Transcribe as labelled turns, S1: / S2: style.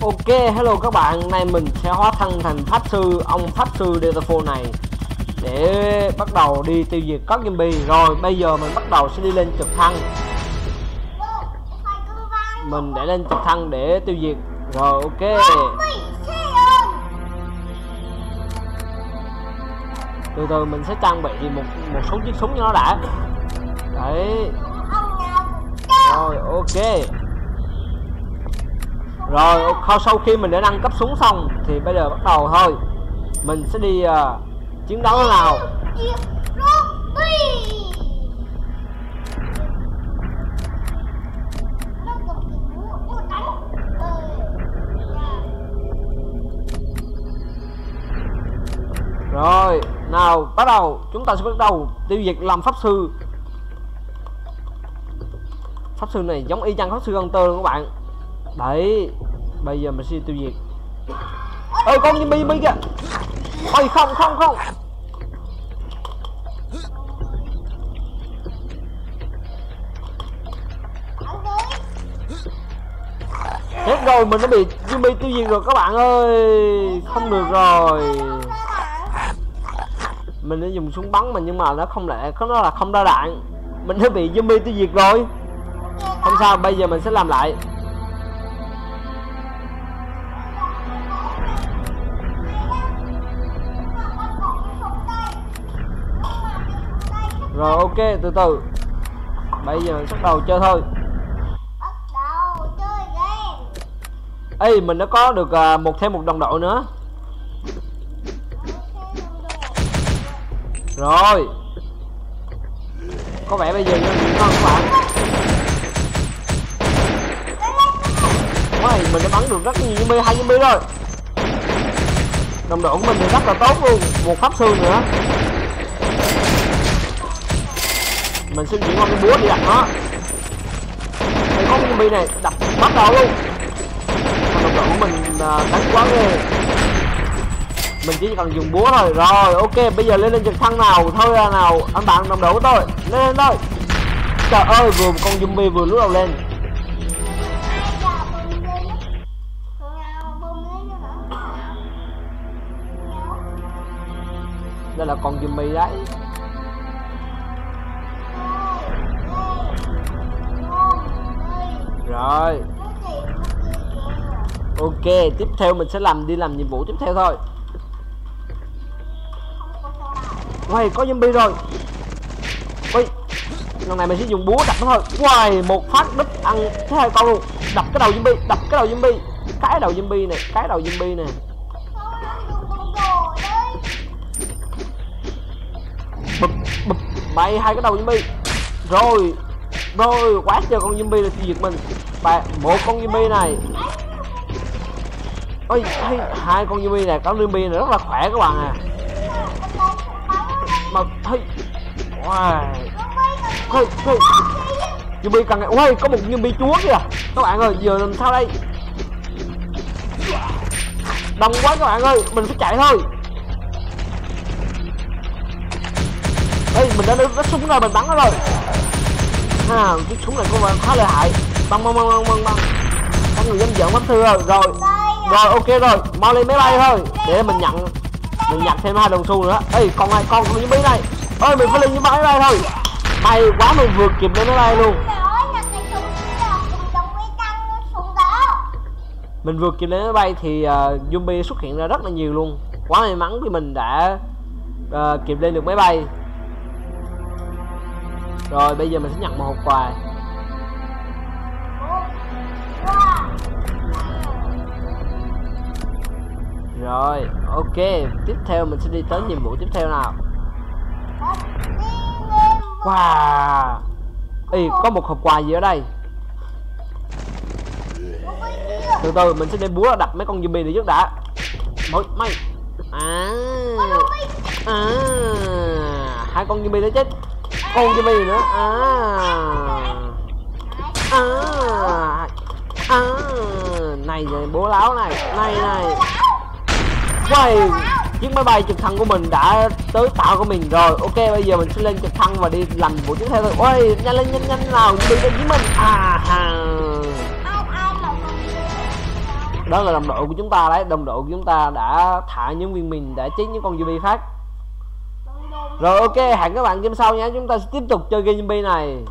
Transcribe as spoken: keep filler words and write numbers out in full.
S1: Ok, hello các bạn, nay mình sẽ hóa thân thành pháp sư, ông pháp sư Deltaphone này để bắt đầu đi tiêu diệt các zombie. Rồi bây giờ mình bắt đầu sẽ đi lên trực thăng. Mình để lên trực thăng để tiêu diệt. Rồi ok. Từ từ mình sẽ trang bị một một số chiếc súng cho nó đã. Đấy. Rồi ok. Rồi sau khi mình đã nâng cấp súng xong thì bây giờ bắt đầu thôi. Mình sẽ đi uh, chiến đấu thế nào. Rồi nào bắt đầu. Chúng ta sẽ bắt đầu tiêu diệt làm pháp sư. Pháp sư này giống y chang pháp sư Hunter luôn các bạn. Đấy, bây giờ mình sẽ tiêu diệt. Ơi con zombie zombie kìa. Ôi không không không. Chết rồi, mình đã bị zombie tiêu diệt rồi các bạn ơi. Không được rồi. Mình đã dùng súng bắn mà nhưng mà nó không lại, nó là không đa đạn. Mình đã bị zombie tiêu diệt rồi. Không sao, bây giờ mình sẽ làm lại. Rồi ok, từ từ. Bây giờ mình bắt đầu chơi thôi.
S2: Bắt đầu chơi game.
S1: Ê, mình đã có được uh, một thêm một đồng đội nữa. Rồi. Có vẻ bây giờ nhân diện hơn các bạn. Wow, mình đã bắn được rất nhiều zombie, hai zombie rồi. Đồng đội của mình thì rất là tốt luôn, một pháp sư nữa. Mình sẽ chuyển qua cái búa đi đặt nó. Đây có cái zombie này đập bắt đầu luôn. Mà đồng đội của mình đánh quá ghê. Mình chỉ cần dùng búa thôi. Rồi ok, bây giờ lên lên trực thăng nào. Thôi ra nào anh bạn đồng đội của tôi. Lên lên thôi. Trời ơi, vừa một con zombie vừa lướt đầu lên. Đây là con zombie đấy. Rồi. Ok, tiếp theo mình sẽ làm đi làm nhiệm vụ tiếp theo thôi. Wow, có zombie rồi. Ui, lần này mình sẽ dùng búa đập nó thôi. Wow, một phát đứt ăn thế hai con luôn. Đập cái đầu zombie, đập cái đầu zombie. Cái đầu zombie này, cái đầu zombie này. Bụp, bụp, bay hai cái đầu zombie. Rồi, rồi, quá trời con zombie là tiêu diệt mình. Và một con zombie này. Ôi, hai, hai con zombie này, con zombie này rất là khỏe các bạn à. Mà hey, wow, hey, hey. Zombie càng ngày, ôi có một zombie chúa kìa các bạn ơi, giờ làm sao đây? Đông quá các bạn ơi, mình phải chạy thôi. Ê, mình đã đánh súng ra, mình bắn nó rồi. Ha, cái súng này có khá lợi hại. Băng băng băng băng băng băng. Các người dám giỡn pháp sư rồi. Rồi, rồi ok rồi, mau lên máy bay thôi để mình nhận. Mình nhặt thêm hai đồng xu nữa. Ê, còn hai con con zombie này. Ơi, mình phải lên với máy bay thôi. May quá mình vượt kịp lên máy bay luôn. Mình vượt kịp lên máy bay thì uh, zombie xuất hiện ra rất là nhiều luôn. Quá may mắn khi mình đã uh, kịp lên được máy bay. Rồi bây giờ mình sẽ nhận một hộp quà. Rồi ok, tiếp theo mình sẽ đi tới nhiệm vụ tiếp theo nào. Wow. Ê, có một hộp quà gì ở đây. Từ từ mình sẽ đem búa đập mấy con zombie này trước đã. Mấy mày. À. À. Hai con zombie đã chết. Con zombie nữa. À. À. À. Này rồi búa láo này. Này này. Wow, chiếc máy bay trực thăng của mình đã tới tạo của mình rồi. Ok, bây giờ mình sẽ lên trực thăng và đi làm vụ tiếp theo thôi. Ôi, nhanh lên nhanh nhanh nào, đi đến với mình. À ha. Đó là đồng đội của chúng ta đấy, đồng đội của chúng ta đã thả những viên mìn để chết những con zombie khác. Rồi ok, hẹn các bạn game sau nhé, chúng ta sẽ tiếp tục chơi game zombie này.